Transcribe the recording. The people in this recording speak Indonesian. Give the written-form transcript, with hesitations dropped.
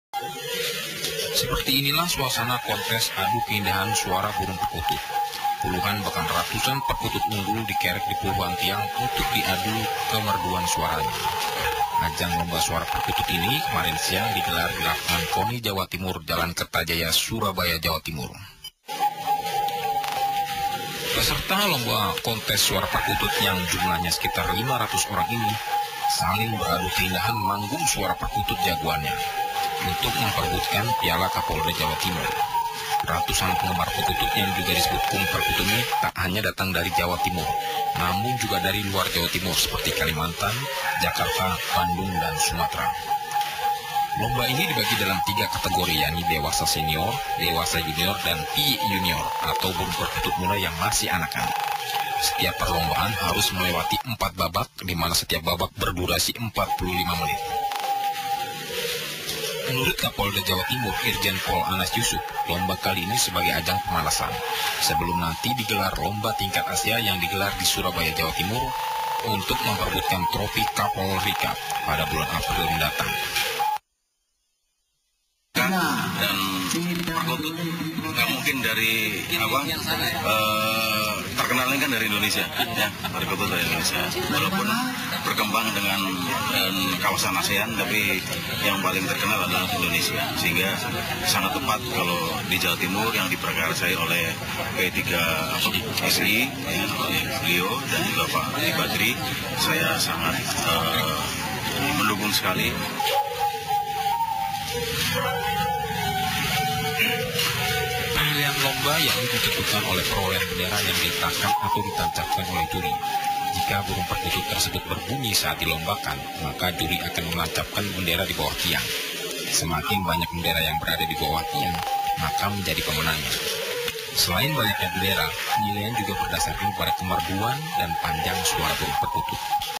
Seperti inilah suasana kontes adu keindahan suara burung perkutut. Puluhan bahkan ratusan perkutut unggul dikerek di puluhan tiang untuk diadu kemerduan suaranya. Ajang lomba suara perkutut ini kemarin siang digelar di lapangan KONI Jawa Timur, Jalan Kertajaya, Surabaya, Jawa Timur. Peserta lomba kontes suara perkutut yang jumlahnya sekitar 500 orang ini saling beradu keindahan manggung suara perkutut jagoannya untuk memperebutkan Piala Kapolda Jawa Timur. Ratusan penggemar perkutut yang juga disebut Kung Perkutut ini tak hanya datang dari Jawa Timur, namun juga dari luar Jawa Timur seperti Kalimantan, Jakarta, Bandung, dan Sumatera. Lomba ini dibagi dalam 3 kategori, yakni dewasa senior, dewasa junior, dan P-junior atau burung perkutut muda yang masih anakan. Setiap perlombaan harus melewati 4 babak, di mana setiap babak berdurasi 45 menit. Menurut Kapolda Jawa Timur, Irjen Pol Anas Yusuf, lomba kali ini sebagai ajang pemanasan sebelum nanti digelar lomba tingkat Asia yang digelar di Surabaya, Jawa Timur untuk memperebutkan trofi Kapolri Cup pada bulan April mendatang. Dan perkutut nggak mungkin dari terkenalnya kan dari Indonesia, ya, perkutut dari Indonesia. Walaupun berkembang dengan kawasan ASEAN, tapi yang paling terkenal adalah Indonesia. Sehingga sangat tepat kalau di Jawa Timur yang diprakarsai oleh P3SI, ya, oleh beliau dan juga Pak Badri, saya sangat mendukung sekali. Pemilihan lomba yang ditentukan oleh perolehan bendera yang diletakkan atau ditancapkan oleh juri. Jika burung perkutut tersebut berbunyi saat dilombakan, maka juri akan menancapkan bendera di bawah tiang. Semakin banyak bendera yang berada di bawah tiang, maka menjadi pemenangnya. Selain banyaknya bendera, penilaian juga berdasarkan pada kemerduan dan panjang suara burung perkutut.